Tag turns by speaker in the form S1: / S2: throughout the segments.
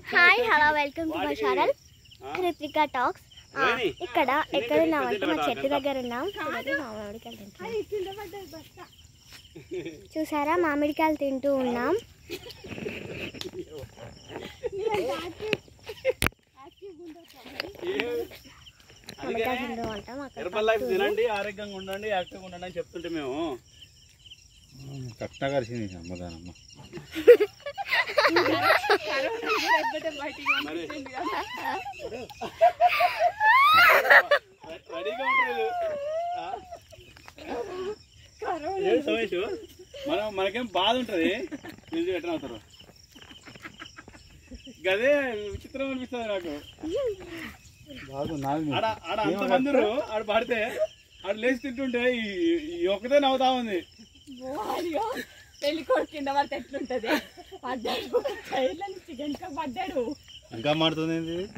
S1: Hi hello welcome to my channel Rithvika talks. ఇక్కడ ఎక్కడున్నామంటే మా చెట్టు దగ్గర ఉన్నాం. చూసారా, మామిడికాయలు తింటూ ఉన్నాం.
S2: ఆరోగ్యంగా ఉండండి, యాక్టివ్గా ఉండండి అని చెప్తుంటే మేము కరెక్ట్గా కలిసింది అమ్మదానమ్మ. రెడీగా ఉంటారు మనకేం బాధ ఉంటుంది, నిజం ఎట్లా అవుతారు గదే విచిత్రం అనిపిస్తుంది నాకు. ఆడ అంతమంది ఆడ పడితే ఆడ లేచి తింటుంటే ఈ ఒక్కతే నవ్వుతా ఉంది.
S3: పెళ్లి కొడుకు కింద పడితే ఎట్లుంటది, పడ్డాడు
S2: ఇంకా మాడుతుంది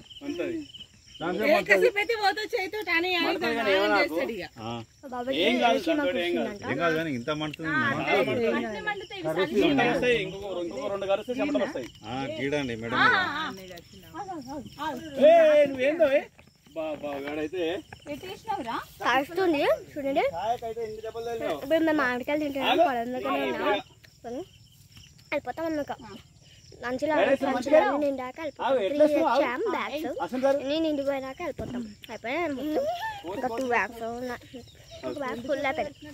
S2: ఇంత మండుతుంది. ఇంకొక 2 కలిస్తే చెమటలు వస్తాయి. గీడండి మేడం, నువ్వేందో బాగాడైతే
S1: కాస్తుంది చూడండి. ఇప్పుడు మేము మామిడికాయలు తింటున్నాం, పొలం దగ్గర ఉన్నాం. వెళ్ళిపోతాం అన్నాక లంచ్లో నిండాక వెళ్ళిపోతాం. బ్యాగ్స్ నేను ఇంటికి పోయినాక వెళ్ళిపోతాం. అయిపోయినా మొత్తం ఇంకా 2 బ్యాగ్స్ ఒక బ్యాగ్ ఫుల్ అయిపోయింది.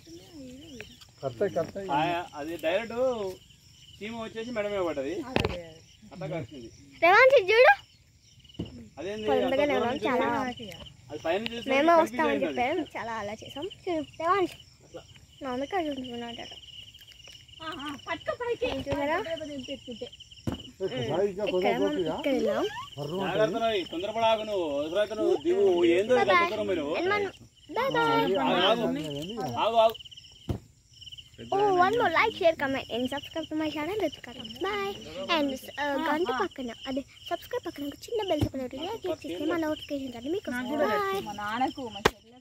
S2: అది డైరెక్ట్ చీమ వచ్చేసి మేడమే పడ్డది.
S1: రేవాన్షి చూడు,
S2: అదేంది
S1: పొలం దగ్గర ఉన్నాం. చాలా మేము వస్తామని చెప్పారు, చాలా అలా చేసాం. రేవాన్షి మామిడికాయ చూసుకున్నాడట. చూసారా,
S2: తొందరపడాకు నువ్వు, దిగు ఏందో మీరు.
S1: one more like, share, comment and subscribe to my channel Ritvika Talks. Bye. And గంట పక్కన అదే సబ్స్క్రైబ్ పక్కన చిన్న బెల్ సింబల్ క్లిక్ చేస్తే మా నోటిఫికేషన్ మీకు.
S3: మా నాన్నకు